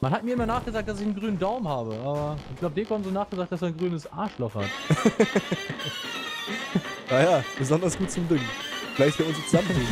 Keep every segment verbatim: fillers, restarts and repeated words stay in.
Man hat mir immer nachgesagt, dass ich einen grünen Daumen habe, aber ich glaube, Deko haben so nachgesagt, dass er ein grünes Arschloch hat. Naja, besonders gut zum Düngen. Vielleicht wir uns zusammentun.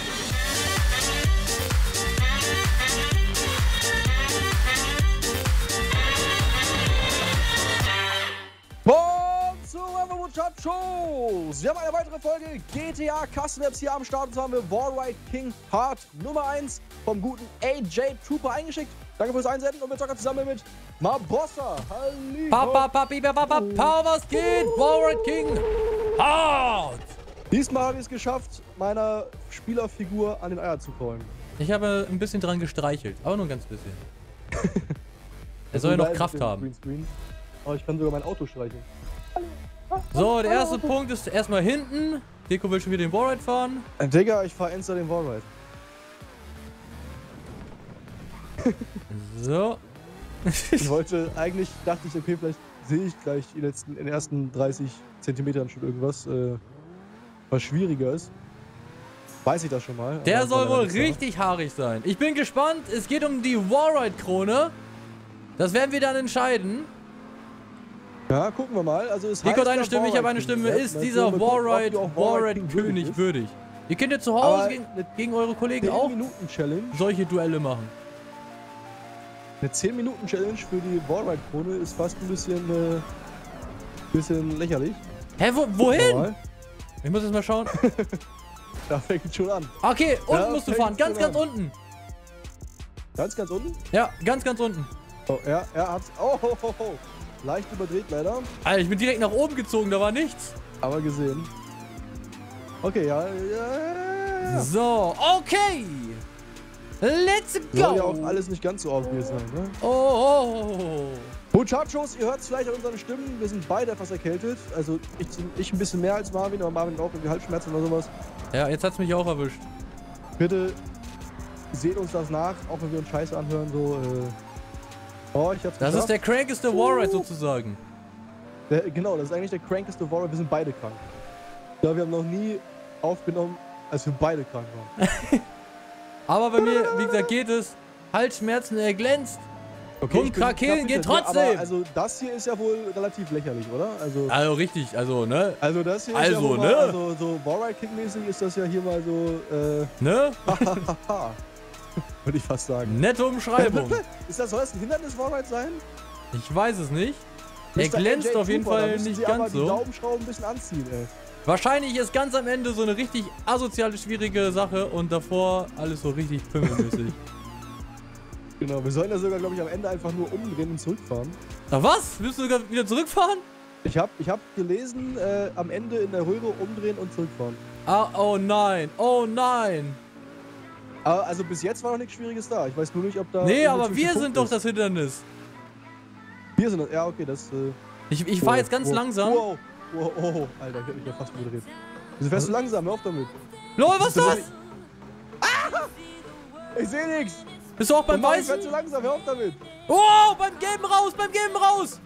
Willkommen zu Muchachos! Wir haben eine weitere Folge G T A Custom Maps hier am Start. Und zwar haben wir Wallride King Part Nummer eins vom guten A J Trooper eingeschickt. Danke fürs Einsenden und wir zocken zusammen mit Mabossa. Hallo! Papa, Papi, Papa, Papa, was geht? Wallride King Hard! Diesmal habe ich es geschafft, meiner Spielerfigur an den Eier zu kraulen. Ich habe ein bisschen dran gestreichelt, aber nur ein ganz bisschen. Er soll ja noch Kraft haben. Oh, ich kann sogar mein Auto streicheln. So, der erste Punkt ist erstmal hinten. Deko will schon wieder den Wallride fahren. Äh, Digga, ich fahr Insta den Wallride. So. Ich wollte, eigentlich dachte ich, okay, vielleicht sehe ich gleich die letzten, in den ersten dreißig Zentimetern schon irgendwas, äh, was schwieriger ist. Weiß ich das schon mal. Der soll wohl richtig haarig sein. Ich bin gespannt. Es geht um die Wallride-Krone. Das werden wir dann entscheiden. Ja, gucken wir mal. Also es Nico hat eine Stimme, ich habe eine Stimme. Ist dieser Wallride Wallride-König würdig? Ihr könnt ja zu Hause gegen, gegen eure Kollegen auch solche Duelle machen. Eine zehn Minuten Challenge für die Wallride-Krone ist fast ein bisschen, äh, bisschen lächerlich. Hä, wo, wohin? Ich muss jetzt mal schauen. Da fängt schon an. Okay, unten ja, musst du fahren. Ganz, ganz an. unten. Ganz, ganz unten? Ja, ganz, ganz unten. Oh, er, er hat's. Oh, ho, ho, ho. Leicht überdreht leider. Alter, ich bin direkt nach oben gezogen, da war nichts. Aber gesehen. Okay, ja. ja, ja. So, okay. Let's go. Soll ja auch alles nicht ganz so obvious sein, ne? Oh, oh, oh. Muchachos, ihr hört es vielleicht an unseren Stimmen. Wir sind beide etwas erkältet. Also ich, ich ein bisschen mehr als Marvin, aber Marvin auch irgendwie Halsschmerzen oder sowas. Ja, jetzt hat's mich auch erwischt. Bitte seht uns das nach, auch wenn wir uns Scheiße anhören, so, äh Oh, ich hab's Das geschafft. ist der crankeste Wallride sozusagen. Der, genau, das ist eigentlich der crankeste Wallride. Wir sind beide krank. Ja, wir haben noch nie aufgenommen, als wir beide krank waren. Aber bei mir, wie gesagt, geht es. Halsschmerzen, er glänzt. Okay, und Krakelen geht trotzdem. Aber also das hier ist ja wohl relativ lächerlich, oder? Also, also richtig, also ne? Also das hier also, ist ja wohl ne? Mal, also so Wallride King-mäßig ist das ja hier mal so, äh... Ne? Würde ich fast sagen. Nette Umschreibung. Ist das, soll das ein Hindernis Wallride sein? Ich weiß es nicht. Er glänzt auf jeden Fall nicht ganz so. Die Daumenschrauben ein bisschen anziehen, ey. Wahrscheinlich ist ganz am Ende so eine richtig asoziale, schwierige Sache und davor alles so richtig pimmelmäßig. Genau, wir sollen ja sogar, glaube ich, am Ende einfach nur umdrehen und zurückfahren. Ach was? Willst du sogar wieder zurückfahren? Ich habe ich hab gelesen, äh, am Ende in der Röhre umdrehen und zurückfahren. Ah, oh nein, oh nein. Aber also bis jetzt war noch nichts Schwieriges da. Ich weiß nur nicht, ob da... Nee, aber wir sind doch das Hindernis. Wir sind das, ja okay, das... Äh, ich ich fahre jetzt ganz wow, langsam. Wow, wow, oh, oh, Alter, ich hab mich ja fast gedreht. Wieso fährst du langsam? Hör auf damit. Lol, was ist das? Ah! Ich seh nix. Bist du auch beim Weißen? Ich fährst du langsam, hör auf damit. Oh, beim Gelben raus, beim Gelben raus.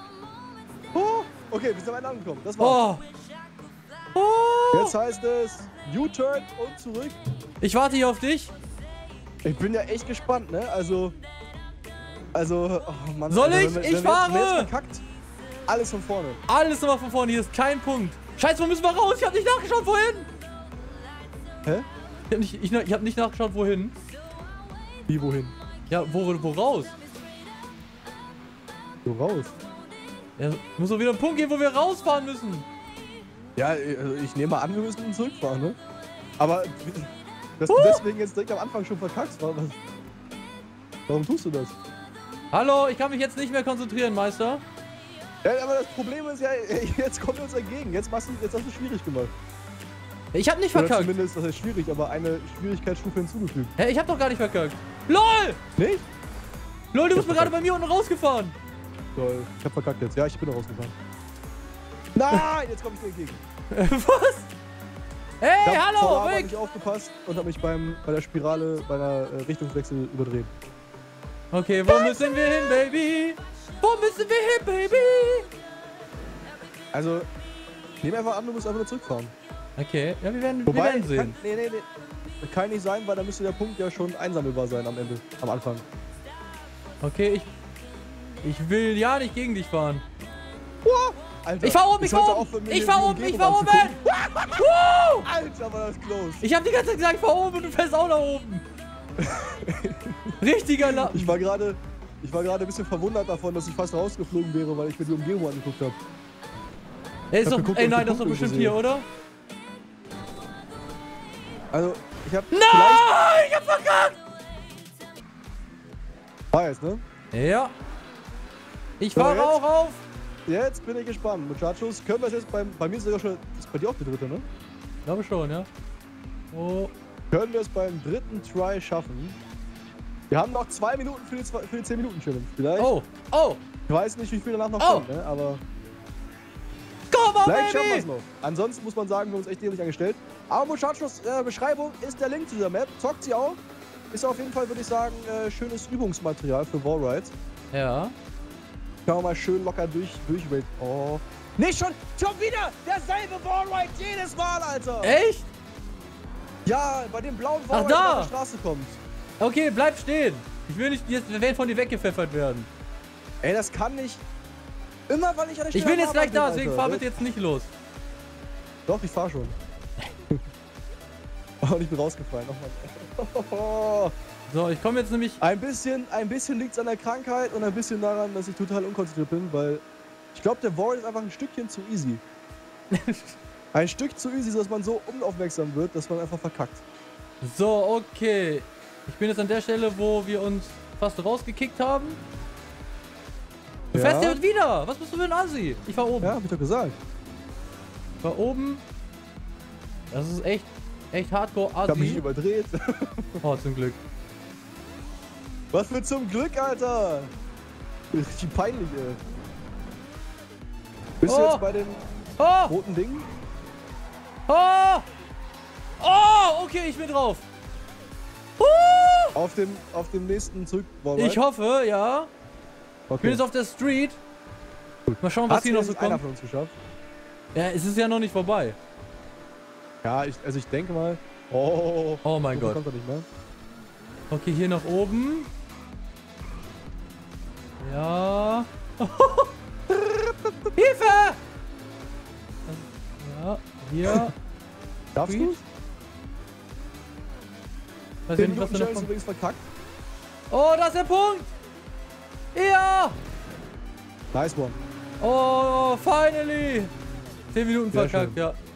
Oh, okay, wir sind am Ende angekommen. Das war's. Oh. Oh. Jetzt heißt es U-Turn und zurück. Ich warte hier auf dich. Ich bin ja echt gespannt, ne? Also... Also... Oh Mann, Soll Alter, ich? wenn, ich wenn fahre! Wir jetzt, wenn jetzt verkackt, alles von vorne. Alles nochmal von vorne, hier ist kein Punkt. Scheiße, wo müssen wir raus? Ich hab nicht nachgeschaut, wohin. Hä? Ich hab nicht, ich, ich hab nicht nachgeschaut, wohin. Wie, wohin? Ja, wo, wo raus? So raus? Ja, muss doch wieder ein Punkt geben, wo wir rausfahren müssen. Ja, also ich nehme mal an, wir müssen zurückfahren, ne? Aber... Dass uh. du deswegen jetzt direkt am Anfang schon verkackst, was? Warum tust du das? Hallo, ich kann mich jetzt nicht mehr konzentrieren, Meister. Ja, aber das Problem ist ja, jetzt kommt uns entgegen. Jetzt, machst du, jetzt hast du schwierig gemacht. Ich hab nicht Oder verkackt. Zumindest, das ist schwierig, aber eine Schwierigkeitsstufe hinzugefügt. Hä, ich hab doch gar nicht verkackt. LOL! Nicht? LOL, du bist mir gerade bei mir unten rausgefahren. Toll, ich hab verkackt jetzt. Ja, ich bin rausgefahren. Nein, jetzt komm ich dir entgegen. Was? Hey, ich hab hallo, vor weg! Ich nicht aufgepasst und hab mich beim, bei der Spirale, bei einer äh, Richtungswechsel überdreht. Okay, wo müssen wir hin, Baby? Wo müssen wir hin, Baby? Also, nehm einfach an, du musst einfach nur zurückfahren. Okay, ja, wir werden, Wobei, wir werden sehen. Kann, nee, nee, nee. Kann nicht sein, weil da müsste der Punkt ja schon einsammelbar sein am Ende, am Anfang. Okay, ich... Ich will ja nicht gegen dich fahren. Wow, Alter, ich fahr oben, ich fahr oben! Ich fahr oben, ich fahr oben! Alter, war das close. Ich hab die ganze Zeit gesagt, ich fahr oben und du fährst auch nach oben. Richtiger Lappen. Ich war gerade... Ich war gerade ein bisschen verwundert davon, dass ich fast rausgeflogen wäre, weil ich mir die Umgebung angeguckt habe. Ey, ist doch, geguckt, ey nein, das ist doch bestimmt hier, oder? Also, ich hab... Nein! Ich hab verkackt! War jetzt, ne? Ja. Ich fahre so, auch auf. Jetzt bin ich gespannt. Muchachos, können wir es jetzt beim... Bei mir ist sogar schon... Ist bei dir auch der dritte, ne? Ich glaube schon, ja. Oh. Können wir es beim dritten Try schaffen? Wir haben noch zwei Minuten für die, für die zehn Minuten Challenge. Vielleicht. Oh, oh. Ich weiß nicht, wie viel danach noch oh. kommt, ne? Aber... Come on, vielleicht baby. schaffen wir es noch. Ansonsten muss man sagen, wir haben uns echt dämlich angestellt. Aber Muchachos, äh, Beschreibung ist der Link zu dieser Map. Zockt sie auch. Ist auf jeden Fall, würde ich sagen, äh, schönes Übungsmaterial für Wallrides. Ja. Kann man mal schön locker durch, durchwählen. Oh. Nicht schon, schon wieder derselbe Wallride jedes Mal, Alter. Echt? Ja, bei dem blauen Wallride, der auf die Straße kommt. Okay, bleib stehen. Ich will nicht jetzt werden von dir weggepfeffert werden. Ey, das kann nicht. Immer weil ich an der Stelle. Ich bin jetzt gleich da, deswegen fahr bitte jetzt nicht los. Doch, ich fahr schon. Oh, und ich bin rausgefallen. Nochmal. So, ich komme jetzt nämlich... Ein bisschen, ein bisschen liegt es an der Krankheit und ein bisschen daran, dass ich total unkonzentriert bin, weil ich glaube, der Wall ist einfach ein Stückchen zu easy. Ein Stück zu easy, dass man so unaufmerksam wird, dass man einfach verkackt. So, okay. Ich bin jetzt an der Stelle, wo wir uns fast rausgekickt haben. Du ja. fährst ja wieder. Was bist du für ein Assi? Ich fahr oben. Ja, hab ich doch gesagt. Ich fahr oben. Das ist echt, echt hardcore Assi. Ich hab mich überdreht. Oh, zum Glück. Was für zum Glück, Alter. Richtig peinlich, ey. Bist oh. du jetzt bei den oh. roten Dingen? Oh! Oh, okay, ich bin drauf. Uh. Auf dem, auf dem nächsten Zurück. Ich hoffe, ja. Okay. Ich bin jetzt auf der Street. Mal schauen, was Hat's hier noch so einer kommt. von uns geschafft? Ja, es ist ja noch nicht vorbei. Ja, ich, also ich denke mal. Oh, oh mein so Gott. Kommt er nicht mehr. Okay, hier nach oben. Ja. Hilfe! Ja, hier. Darfst du? Weiß ich nicht, was da noch kommt. übrigens verkackt. Oh, da ist der Punkt! Ja! Nice one. Oh, finally! zehn Minuten Sehr verkackt, schön. ja.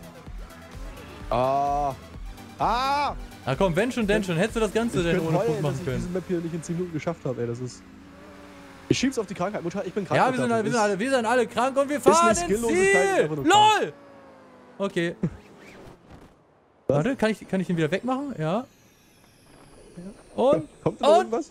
Ah! Ah! Na komm, wenn schon, denn schon. Hättest du das Ganze ich denn ohne heulen, Punkt machen dass ich können. diese Map hier nicht in zehn Minuten geschafft habe, ey. Das ist... Ich schieb's auf die Krankheit, Mutter. Ich bin krank. Ja, wir sind, alle, wir, sind alle, wir sind alle krank und wir fahren ins Ziel! LOL! Okay. Warte, kann ich, kann ich den wieder wegmachen? Ja. Und? Kommt da und? irgendwas?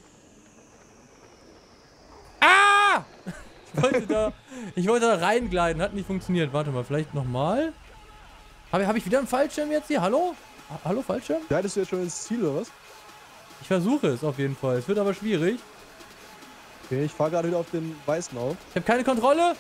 Ah! Ich wollte da, ich wollte da reingleiten, hat nicht funktioniert. Warte mal, vielleicht nochmal. Habe hab ich wieder einen Fallschirm jetzt hier? Hallo? Ha Hallo, Fallschirm? Leitest du jetzt schon ins Ziel, oder was? Ich versuche es auf jeden Fall. Es wird aber schwierig. Okay, ich fahre gerade wieder auf den Weißen auf. Ich habe keine Kontrolle.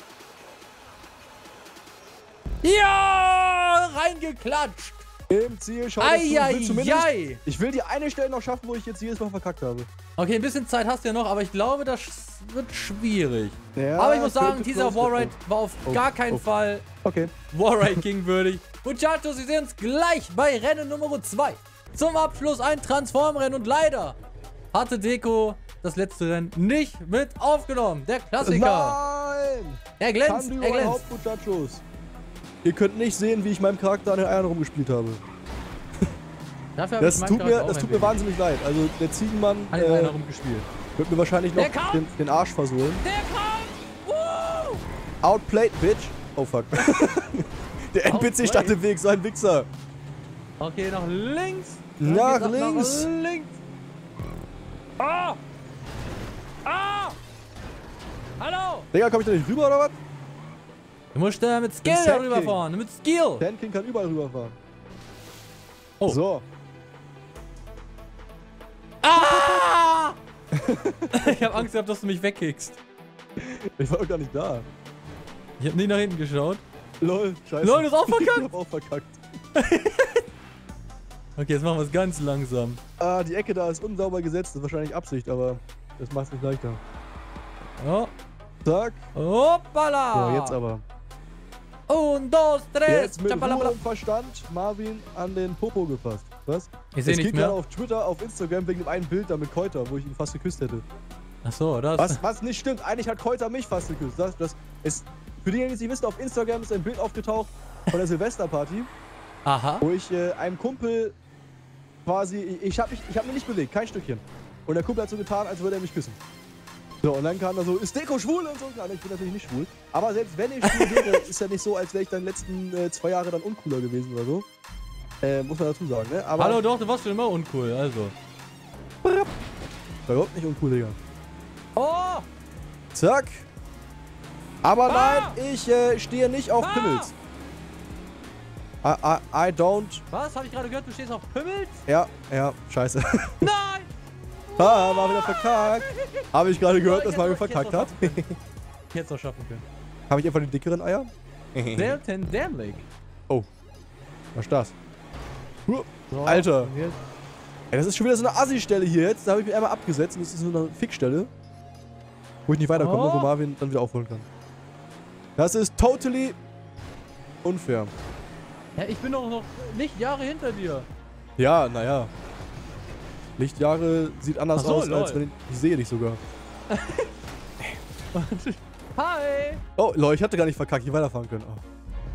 Ja! Reingeklatscht! Im Ziel, schau ai, dass du, ai, will zumindest, ai. Ich will die eine Stelle noch schaffen, wo ich jetzt jedes Mal verkackt habe. Okay, ein bisschen Zeit hast du ja noch, aber ich glaube, das wird schwierig. Ja, aber ich muss sagen, dieser Wallride war auf oh, gar keinen oh. Fall okay. Wallride King würdig. Muchachos, wir sehen uns gleich bei Rennen Nummer zwei. Zum Abschluss ein Transformrennen und leider hatte Deko das letzte Rennen nicht mit aufgenommen. Der Klassiker. Nein! Er glänzt, er glänzt. Muchachos. Ihr könnt nicht sehen, wie ich meinem Charakter an den Eiern rumgespielt habe. Dafür das tut mir, das tut mir wahnsinnig leid. Also der Ziegenmann an den Eiern rumgespielt. Wird mir wahrscheinlich noch den, den Arsch versohlen. Der kommt! Uh! Outplayed, bitch. Oh fuck. Der N P C stand im Weg, so ein Wichser. Okay, nach links. Nach links. Nach links. Ah! Ah! Hallo! Digga, komm ich da nicht rüber oder was? Du musst da mit Skill darüber fahren. Mit Skill. Sand King kann überall rüberfahren. Oh. So. Ah! Ich hab Angst gehabt, dass du mich wegkickst. Ich war doch gar nicht da. Ich hab nie nach hinten geschaut. Lol, scheiße. Lol, du hast auch verkackt. Ich hab auch verkackt. Okay, jetzt machen wir es ganz langsam. Ah, die Ecke da ist unsauber gesetzt. Das ist wahrscheinlich Absicht, aber... Das macht's nicht leichter. Oh. Zack. Hoppala. So, jetzt aber. Un, dos, tres. Jetzt mit Ruhe und Verstand Marvin an den Popo gefasst. Was? Ich sehe Es nicht geht mehr. gerade auf Twitter, auf Instagram wegen dem einen Bild da mit Keuter, wo ich ihn fast geküsst hätte. Ach so, das. Was, was nicht stimmt, eigentlich hat Keuter mich fast geküsst. Das, das ist, für diejenigen, die es nicht wissen, auf Instagram ist ein Bild aufgetaucht von der Silvesterparty, Aha. wo ich äh, einem Kumpel quasi, ich, ich habe mich, ich hab mich nicht bewegt, kein Stückchen. Und der Kumpel hat so getan, als würde er mich küssen. So, und dann kam da so, ist Deko schwul und so. Nein, ich bin natürlich nicht schwul. Aber selbst wenn ich schwul wäre, ist ja nicht so, als wäre ich dann die letzten äh, zwei Jahre dann uncooler gewesen oder so. Äh, muss man dazu sagen, ne? Aber Hallo, doch, du warst schon immer uncool, also. war überhaupt nicht uncool, Digga. Oh! Zack. Aber Ah! nein, ich äh, stehe nicht auf Ah! Pimmels. I, I, I don't. Was? Habe ich gerade gehört, du stehst auf Pimmels? Ja, ja, scheiße. Nein! Ah, mal wieder verkackt. Habe ich gerade gehört, Oh, dass ich Mario hätte- ich verkackt hätte hat. es noch Ich hätte es noch schaffen können. Habe ich einfach die dickeren Eier? Selten dämlich. Oh. Was ist das? Huh. So, Alter. und jetzt- Ey, das ist schon wieder so eine Assi-Stelle hier jetzt. Da habe ich mich einmal abgesetzt und das ist so eine Fickstelle. Wo ich nicht weiterkomme, Oh. wo Marvin dann wieder aufholen kann. Das ist totally unfair. Ja, ich bin doch noch Lichtjahre hinter dir. Ja, naja. Lichtjahre sieht anders Ach so, aus, lol. als wenn ich, ich sehe dich sogar. Hi! Oh, Leute, ich hatte gar nicht verkackt, ich weiterfahren können. Oh.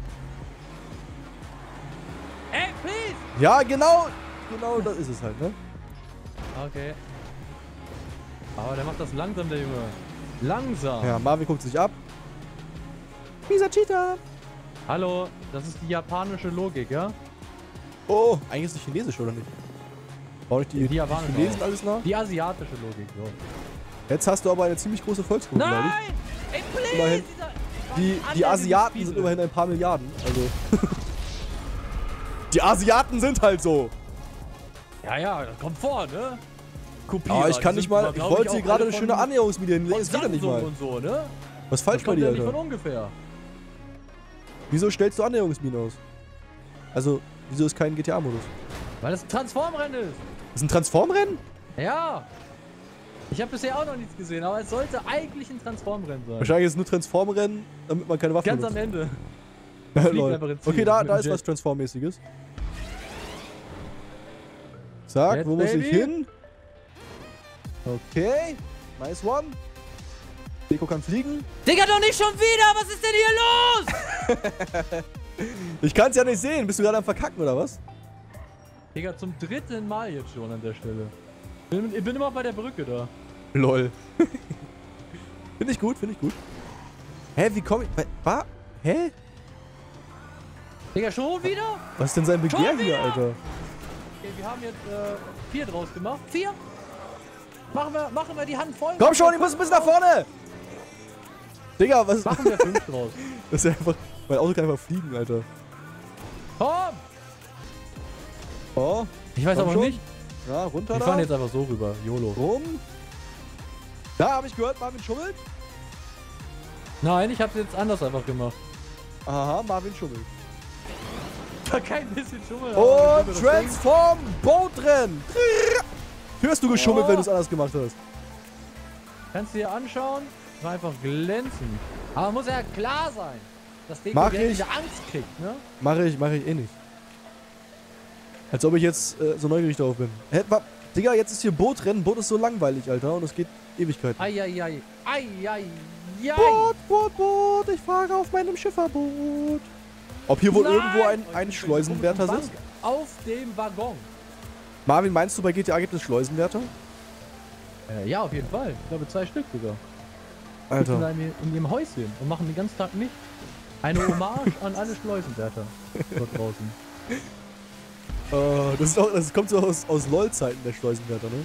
Ey, please! Ja, genau, genau das ist es halt, ne? Okay. Aber der macht das langsam, der Junge. Langsam. Ja, Marvin guckt sich ab. Mieser Cheater. Hallo, das ist die japanische Logik, ja? Oh, eigentlich ist es chinesisch, oder nicht? Brauche ich die, Die die japanische Chinesen auch. alles nach? Die asiatische Logik, so. Jetzt hast du aber eine ziemlich große Volksgruppe, glaube ich. Nein! Ey, please! Immerhin. Dieser- Die, Mann, die Alter, Asiaten diese sind Spieße. immerhin ein paar Milliarden, also... Die Asiaten sind halt so. Ja, ja, das kommt vor, ne? Kopierer. Aber ich kann die nicht sind mal, mal, ich glaub wollte auch hier gerade alle eine schöne von- Annäherungsvideo hinlegen, Von das geht ja nicht Samsung mal. und so, ne? Was ist falsch Das bei kommt dir, ja nicht von Alter? ungefähr. Wieso stellst du Annäherungsminen aus? Also, wieso ist kein G T A-Modus? Weil das ein Transformrennen ist. Ist ein Transformrennen? Ja. Ich habe bisher auch noch nichts gesehen, aber es sollte eigentlich ein Transformrennen sein. Wahrscheinlich ist es nur Transformrennen, damit man keine Waffen Ganz am benutzt. Ende. Ja, fliegt lol. einfach ins Ziel Okay, da, mit da dem ist Jet. was Transform-mäßiges. Zack, Jetzt, wo muss ich baby. hin? Okay, nice one. Deko kann fliegen. Digga, doch nicht schon wieder! Was ist denn hier los? Ich kann es ja nicht sehen. Bist du gerade am Verkacken, oder was? Digga, zum dritten Mal jetzt schon an der Stelle. Bin- Ich bin immer bei der Brücke da. Lol. Finde ich gut, finde ich gut. Hä, wie komm ich... Wa? Hä? Digga, schon wieder? Was ist denn sein Begehr Schon hier, wieder? Alter? Okay, wir haben jetzt äh, vier draus gemacht. Vier? Machen wir, machen wir die Hand voll. Komm Machen schon, wir ich muss ein fünf bisschen nach draus. vorne! Digga, was... Machen wir fünf draus. Das ist ja einfach... Mein Auto kann einfach fliegen, Alter. Komm! Oh, Ich weiß Komm aber schon. nicht. ja, runter Wir da. fahren jetzt einfach so rüber. YOLO. Rum. Da habe ich gehört, Marvin schummelt. Nein, ich hab's jetzt anders einfach gemacht. Aha, Marvin schummelt. War kein bisschen Schummel. aber Und wir sind das Ding. Transform Bootrennen. Hörst du geschummelt, Oh. wenn du es anders gemacht hast? Kannst du dir anschauen? War einfach glänzend. Aber muss ja klar sein, dass Deko Mach direkt ich. diese Angst kriegt, ne? Mache ich, mache ich eh nicht. Als ob ich jetzt äh, so neugierig drauf bin. Hä, wa, Digga, jetzt ist hier Bootrennen. Boot ist so langweilig, Alter. Und es geht Ewigkeiten. Eieiei. Eieiei. Boot, Boot, Boot. Ich fahre auf meinem Schifferboot. Ob hier wohl Nein! irgendwo ein, ein Schleusenwärter Bank sitzt? Auf dem Waggon. Marvin, meinst du, bei G T A gibt es Schleusenwärter? Äh, ja, auf jeden Fall. Ich glaube zwei Stück sogar. In, Alter. einem, in ihrem Häuschen und machen den ganzen Tag nicht. Eine Hommage an alle Schleusenwärter dort draußen. Äh, das, ist auch, das kommt so aus, aus LOL-Zeiten, der Schleusenwärter, ne?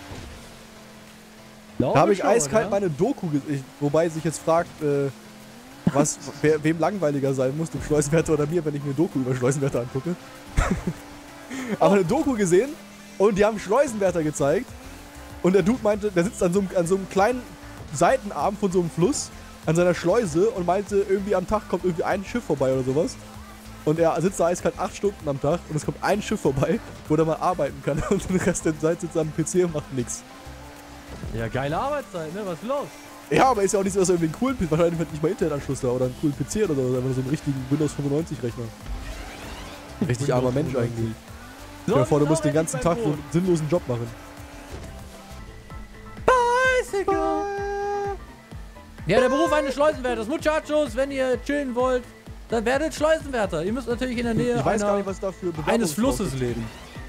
Glaube Da habe ich schon, eiskalt ja? meine Doku gesehen, wobei sich jetzt fragt, äh, was, wer, wem langweiliger sein muss, dem Schleusenwärter oder mir, wenn ich mir Doku über Schleusenwärter angucke. Aber eine Doku gesehen und die haben Schleusenwärter gezeigt und der Dude meinte, der sitzt an so einem, an so einem kleinen Seitenarm von so einem Fluss an seiner Schleuse und meinte, irgendwie am Tag kommt irgendwie ein Schiff vorbei oder sowas. Und er sitzt da eiskalt acht Stunden am Tag und es kommt ein Schiff vorbei, wo er mal arbeiten kann und den Rest der Zeit sitzt er am P C und macht nix. Ja, geile Arbeitszeit, ne? Was ist los? Ja, aber ist ja auch nicht so, dass er irgendwie einen coolen P C, wahrscheinlich hat nicht mal Internetanschluss da oder einen coolen P C oder so, oder einfach so einen richtigen Windows fünfundneunzig Rechner. Richtig armer Mensch eigentlich. Stell dir vor, du musst den ganzen Tag so einen sinnlosen Job machen. Bicycle! Ja, der Beruf eines Schleusenwärters. Muchachos, wenn ihr chillen wollt, dann werdet Schleusenwärter. Ihr müsst natürlich in der Nähe ich weiß einer, gar nicht, was da für eines Flusses leben.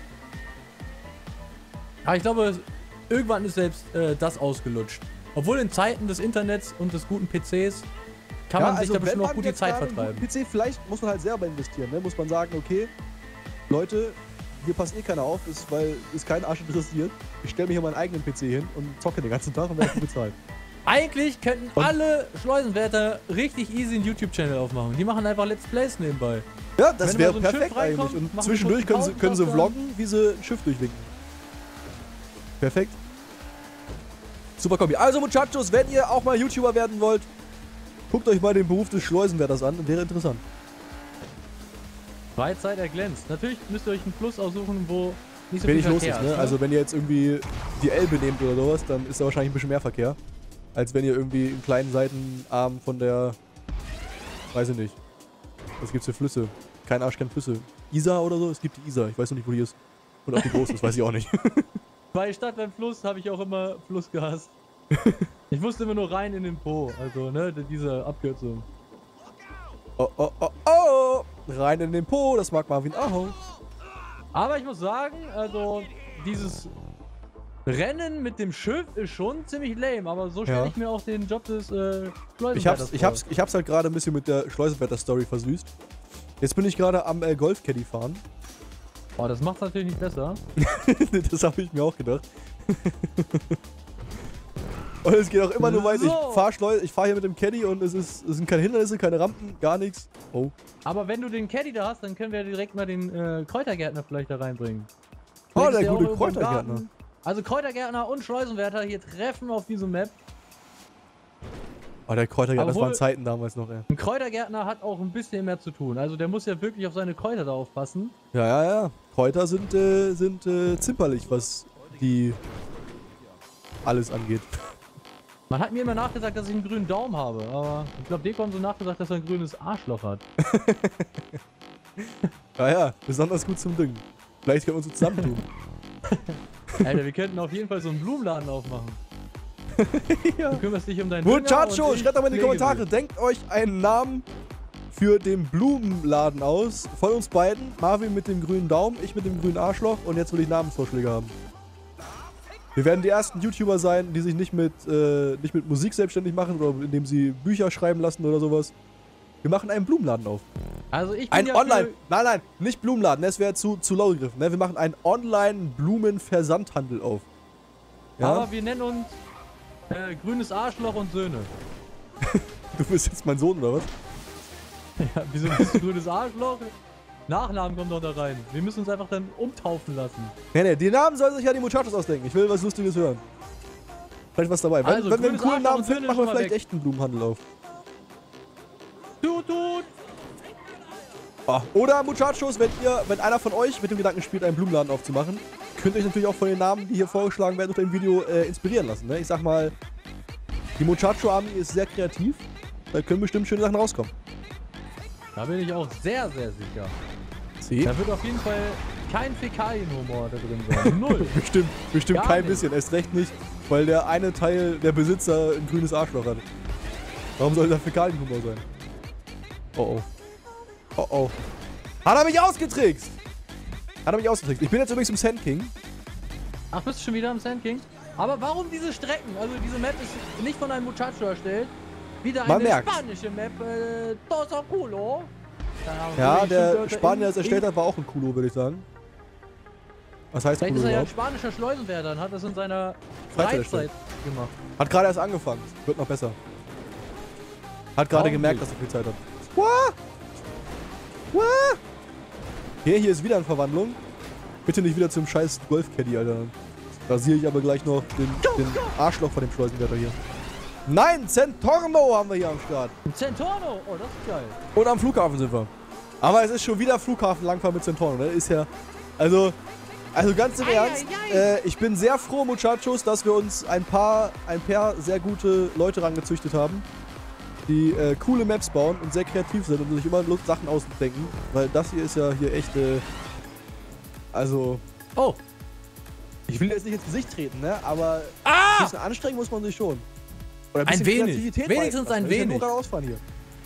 Aber ich glaube, irgendwann ist selbst äh, das ausgelutscht. Obwohl in Zeiten des Internets und des guten P Cs kann ja, man sich also da bestimmt auch auch gut die Zeit vertreiben. P C, vielleicht muss man halt selber investieren, ne? Muss man sagen, okay, Leute, hier passt eh keiner auf, ist, weil es keinen Arsch interessiert. Ich stelle mir hier meinen eigenen P C hin und zocke den ganzen Tag und werde bezahlt. Eigentlich könnten und alle Schleusenwärter richtig easy einen YouTube-Channel aufmachen. Die machen einfach Let's Plays nebenbei. Ja, das wäre so perfekt eigentlich. Und zwischendurch können sie, können sie vloggen, wie sie ein Schiff durchwinken. Perfekt. Super Kombi. Also Muchachos, wenn ihr auch mal YouTuber werden wollt, guckt euch mal den Beruf des Schleusenwärters an. Wäre interessant. Freizeit erglänzt. Natürlich müsst ihr euch einen Fluss aussuchen, wo nicht so Wenig viel los Verkehr ist, ne? ist, ne? Also wenn ihr jetzt irgendwie die Elbe nehmt oder sowas, dann ist da wahrscheinlich ein bisschen mehr Verkehr. Als wenn ihr irgendwie im kleinen Seitenarm von der... Weiß ich nicht. Was gibt's für Flüsse? Kein Arsch, keine Flüsse. Isar oder so? Es gibt die Isar. Ich weiß noch nicht, wo die ist. Und ob die groß ist, weiß ich auch nicht. Bei Stadt beim Fluss habe ich auch immer Fluss gehasst. Ich wusste immer nur rein in den Po. Also, ne, diese Abkürzung. Oh, oh, oh, oh! Rein in den Po, das mag Marvin auch. Aber ich muss sagen, also, dieses Rennen mit dem Schiff ist schon ziemlich lame. Aber so stelle Ja. ich mir auch den Job des äh, Schleusenwärters Ich hab's, ich, hab's, ich hab's halt gerade ein bisschen mit der Schleusenwärter-Story versüßt. Jetzt bin ich gerade am äh, Golf-Caddy fahren. Oh, das macht's natürlich nicht besser. Das habe ich mir auch gedacht. Und es geht auch immer nur weiter. So. Ich fahre Schleu ich fahr hier mit dem Caddy und es, ist, es sind keine Hindernisse, keine Rampen, gar nichts. Oh. Aber wenn du den Caddy da hast, dann können wir direkt mal den äh, Kräutergärtner vielleicht da reinbringen. Oh, Vielleicht der ist gute auch irgendwo im Kräutergärtner. Garten. Also Kräutergärtner und Schleusenwärter hier treffen auf diese Map. Oh, der Kräutergärtner, das Obwohl- waren Zeiten damals noch, ey. Ein Kräutergärtner hat auch ein bisschen mehr zu tun. Also der muss ja wirklich auf seine Kräuter da aufpassen. Ja, ja, ja. Kräuter sind, äh, sind äh, zimperlich, was die alles angeht. Man hat mir immer nachgesagt, dass ich einen grünen Daumen habe, aber ich glaube, Deko haben so nachgesagt, dass er ein grünes Arschloch hat. Ja, ja, besonders gut zum Düngen. Vielleicht können wir uns zusammentun. Alter, wir könnten auf jeden Fall so einen Blumenladen aufmachen. Ja. Du kümmerst dich um deinen Dünger Muchacho, und ich schreibt doch mal in die pflege Kommentare. Denkt euch einen Namen für den Blumenladen aus. Von uns beiden. Marvin mit dem grünen Daumen, ich mit dem grünen Arschloch. Und jetzt will ich Namensvorschläge haben. Wir werden die ersten YouTuber sein, die sich nicht mit, äh, nicht mit Musik selbstständig machen oder indem sie Bücher schreiben lassen oder sowas. Wir machen einen Blumenladen auf. Also ich bin Ein ja Online... für- Nein, nein, nicht Blumenladen. Das wäre zu, zu low gegriffen. Ne? Wir machen einen Online-Blumenversandhandel auf. Ja? Aber wir nennen uns äh, grünes Arschloch und Söhne. Du bist jetzt mein Sohn, oder was? Ja, wieso bist du grünes Arschloch? Nachnamen kommen doch da rein. Wir müssen uns einfach dann umtaufen lassen. Nee, nee, die Namen sollen sich ja die Muchachos ausdenken. Ich will was Lustiges hören. Vielleicht was dabei. Wenn, Also, wenn wir einen grünes coolen Arschloch Namen und finden, Söhne machen wir schon mal vielleicht weg. echt einen Blumenhandel auf. Tut, tut! Ah, oder Muchachos, wenn ihr, wenn einer von euch mit dem Gedanken spielt, einen Blumenladen aufzumachen, könnt ihr euch natürlich auch von den Namen, die hier vorgeschlagen werden, unter dem Video äh, inspirieren lassen. Ne? Ich sag mal, die Muchacho-Army ist sehr kreativ. Da können bestimmt schöne Sachen rauskommen. Da bin ich auch sehr, sehr sicher. Sie? Da wird auf jeden Fall kein Fäkalienhumor da drin sein. Null. Bestimmt, bestimmt Gar kein nicht. bisschen. Erst recht nicht, weil der eine Teil der Besitzer ein grünes Arschloch hat. Warum soll da Fäkalienhumor sein? Oh oh. Oh oh. Hat er mich ausgetrickst! Hat er mich ausgetrickst. Ich bin jetzt übrigens im Sand King. Ach, bist du schon wieder am Sand King? Aber warum diese Strecken? Also diese Map ist nicht von einem Muchacho erstellt. Wieder Man eine merkt's. spanische Map. Äh, Dos Culo. Keine Ahnung, Ja, wie der Schimpfwörter Spanier, der in- es erstellt hat, war auch ein Kulo, würde ich sagen. Was heißt Vielleicht Kulo ist er ja ein überhaupt? spanischer Schleusenwärter und hat das in seiner Freizeit Freizeit gemacht. Hat gerade erst angefangen. Wird noch besser. Hat gerade Warum gemerkt, nicht? dass er viel Zeit hat. Wah! Wah! Hier, hier ist wieder eine Verwandlung. Bitte nicht wieder zum scheiß Golf-Caddy, Alter. Rasiere ich aber gleich noch den, den Arschloch von dem Schleusenwärter hier. Nein, Centorno haben wir hier am Start. Ein Centorno! Oh, das ist geil. Und am Flughafen sind wir. Aber es ist schon wieder Flughafen langfahren mit Centorno. Das ist ja... Also, Also ganz im Ernst, äh, ich bin sehr froh, Muchachos, dass wir uns ein paar, ein paar sehr gute Leute rangezüchtet haben, die äh, coole Maps bauen und sehr kreativ sind und sich immer Lust, Sachen ausdenken. Weil das hier ist ja hier echt, äh, also... Oh! Ich will jetzt nicht ins Gesicht treten, ne? Aber Ah! ein bisschen anstrengen muss man sich schon. Oder Ein wenig. Wenigstens ein wenig. Ich wenig. nur ausfahren hier.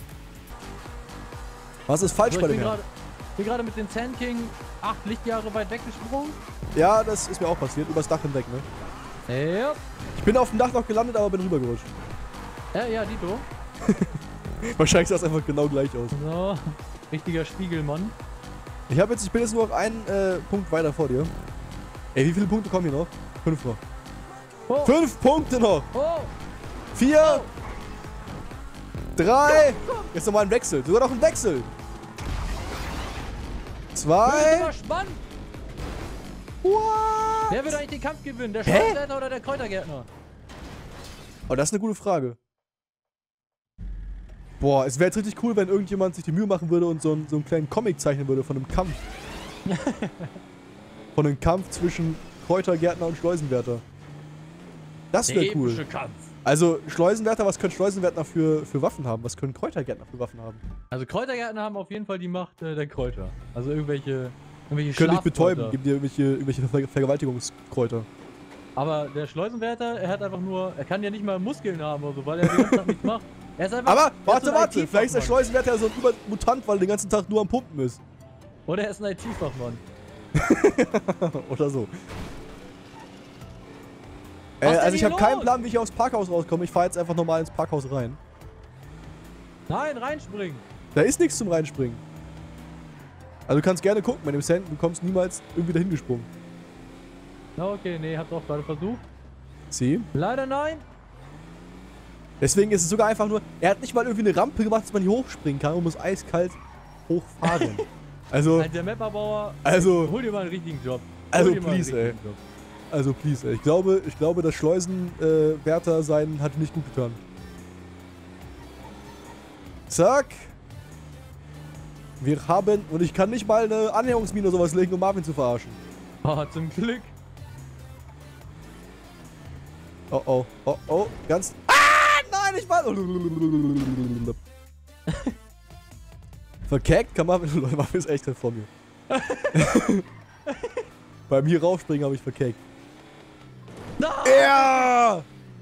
Was ist falsch So, bei ich dem bin Herrn? gerade bin gerade mit dem Sand King acht Lichtjahre weit weggesprungen. Ja, das ist mir auch passiert. Übers Dach hinweg, ne? Ja. Ich bin auf dem Dach noch gelandet, aber bin rübergerutscht. Ja, ja, Dito. Wahrscheinlich sah es einfach genau gleich aus. So. Richtiger Spiegelmann. Ich habe jetzt, ich bin jetzt nur noch einen äh, Punkt weiter vor dir. Ey, wie viele Punkte kommen hier noch? Fünf noch. Oh. Fünf Punkte noch! Oh. Vier! Oh. Drei! Jetzt nochmal ein Wechsel. Sogar noch ein Wechsel. Das ist Zwei! aber spannend. What? Wer wird eigentlich den Kampf gewinnen? Der Hä? Schwarzwälder oder der Kräutergärtner? Oh, das ist eine gute Frage. Boah, es wäre jetzt richtig cool, wenn irgendjemand sich die Mühe machen würde und so einen, so einen kleinen Comic zeichnen würde von einem Kampf. Von einem Kampf zwischen Kräutergärtner und Schleusenwärter. Das Der wäre cool. epische Kampf. Also, Schleusenwärter, was können Schleusenwärter für, für Waffen haben? Was können Kräutergärtner für Waffen haben? Also Kräutergärtner haben auf jeden Fall die Macht äh, der Kräuter. Also irgendwelche, irgendwelche Können dich betäuben, Schlafkräuter. geben dir irgendwelche, irgendwelche Ver Vergewaltigungskräuter. Aber der Schleusenwärter, er hat einfach nur, er kann ja nicht mal Muskeln haben oder so, weil er den ganzen Tag nichts macht. Er ist einfach, Aber, er ist warte, so ein warte, vielleicht ist der I T-Fachmann. Schleusenwärter ja so ein Übermutant, weil er den ganzen Tag nur am Pumpen ist. Oder er ist ein I T-Fachmann. Oder so. Was Äh, denn also ich hier habe keinen los? Plan, wie ich aufs Parkhaus rauskomme. Ich fahre jetzt einfach normal ins Parkhaus rein. Nein, reinspringen. Da ist nichts zum Reinspringen. Also du kannst gerne gucken, bei dem Sand, du kommst niemals irgendwie dahin gesprungen. Na okay, nee, hab's auch gerade versucht. Sieh. Leider nein. Deswegen ist es sogar einfach nur, er hat nicht mal irgendwie eine Rampe gemacht, dass man hier hochspringen kann und muss eiskalt hochfahren. Also, Alter, der Mapperbauer, also, hol dir mal einen richtigen Job. Hol also dir mal einen please, ey. richtigen Job. Also please, ey. Ich glaube, ich glaube, das Schleusenwärter sein hat nicht gut getan. Zack. Wir haben, und ich kann nicht mal eine Annäherungsmine oder sowas legen, um Marvin zu verarschen. Oh, zum Glück. Oh oh, oh oh, ganz... Ah, nein, ich war... Verkackt kann Marvin... Leute, Marvin ist echt vor mir. Beim hier raufspringen habe ich verkackt. Nein! Ja!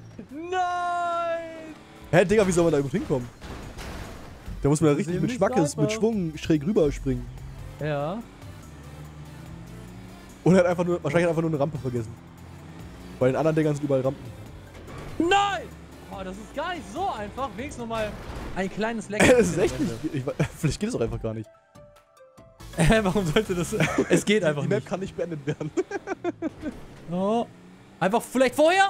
Nein! Hä, Digga, wie soll man da überhaupt hinkommen? Da muss man ja Das ist richtig eben mit nicht Schmackes, so mit einfach. Schwung schräg rüber springen. Ja. Und er hat einfach nur, wahrscheinlich hat er einfach nur eine Rampe vergessen. Bei den anderen Dingern sind überall Rampen. Nein! Oh, das ist gar nicht so einfach. Wenigstens nochmal ein kleines Leck. Das ist echt nicht. Ich, vielleicht geht es auch einfach gar nicht. Warum sollte das... Es geht einfach Die Map nicht. kann nicht beendet werden. Oh. Einfach vielleicht vorher?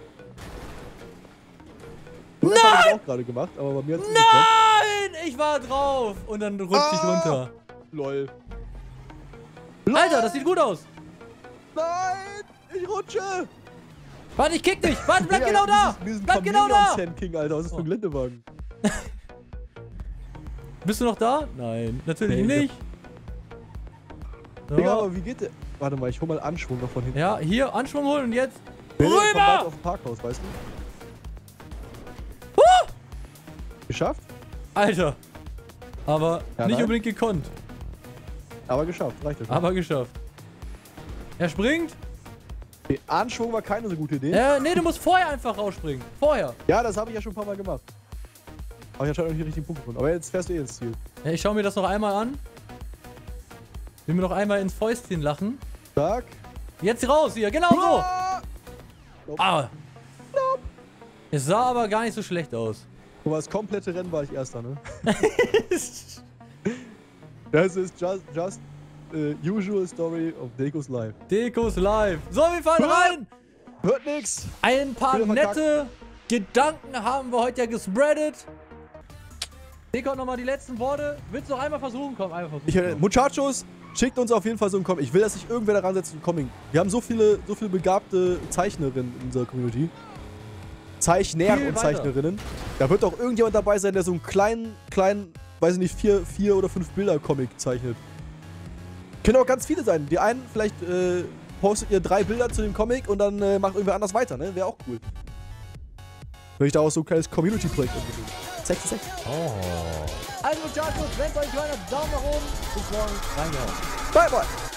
Das habe ich auch gerade gemacht, aber bei mir hat es nicht geklappt. Nein! Ich war drauf! Und dann rutschte ich Ah! runter. Lol. Alter, das sieht gut aus. Nein! Ich rutsche! Warte, ich kick dich! Warte, bleib Digga, genau da! dieses- dieses Bleib genau da! Chameleon Sand King, Alter, was ist das für ein Oh. Geländewagen? Bist du noch da? Nein, natürlich Nee, ich nicht. So. Digga, aber wie geht der? Warte mal, ich hol mal Anschwung noch von hinten. Ja, hier, Anschwung holen und jetzt Nee, nee, komm bald rüber! auf dem Parkhaus, weißt du? Huh! Geschafft? Alter. Aber Ja, nicht nein. unbedingt gekonnt. Aber geschafft, reicht ja schon. Aber geschafft. Er springt. Okay, Anschwung war keine so gute Idee. Äh, nee, du musst vorher einfach rausspringen. Vorher. Ja, das habe ich ja schon ein paar Mal gemacht. Aber ich anscheinend noch nicht den richtigen Punkt gefunden. Aber jetzt fährst du eh ins Ziel. Ja, ich schau mir das noch einmal an. Will mir noch einmal ins Fäustchen lachen. Zack. Jetzt raus hier, genau so. Ah! Ah. Es sah aber gar nicht so schlecht aus. Guck mal, das komplette Rennen war ich Erster, ne? Das ist just, just uh, usual story of Dekos Life. Dekos live. So, wir fahren rein. Hört nix. Ein paar Wieder verkackt. nette Gedanken haben wir heute ja gespreadet. Deko hat nochmal die letzten Worte. Willst du noch einmal versuchen? Komm, einmal versuchen. Ich, äh, Muchachos, schickt uns auf jeden Fall so einen Comic. Ich will, dass sich irgendwer daran setzt und Comic. Wir haben so viele, so viele begabte Zeichnerinnen in unserer Community. Zeichner Viel und weiter. Zeichnerinnen. Da wird auch irgendjemand dabei sein, der so einen kleinen, kleinen, weiß ich nicht, vier, vier oder fünf Bilder Comic zeichnet. Können auch ganz viele sein. Die einen vielleicht äh, postet ihr drei Bilder zu dem Comic und dann äh, macht irgendwer anders weiter, ne? Wäre auch cool. Wenn ich daraus so ein kleines Community-Projekt entwickeln. Sexy, sexy. Oh. Also, Muchachos, wenn es euch gefallen hat, Daumen nach oben. Bis morgen. Reingehauen. Bye, bye.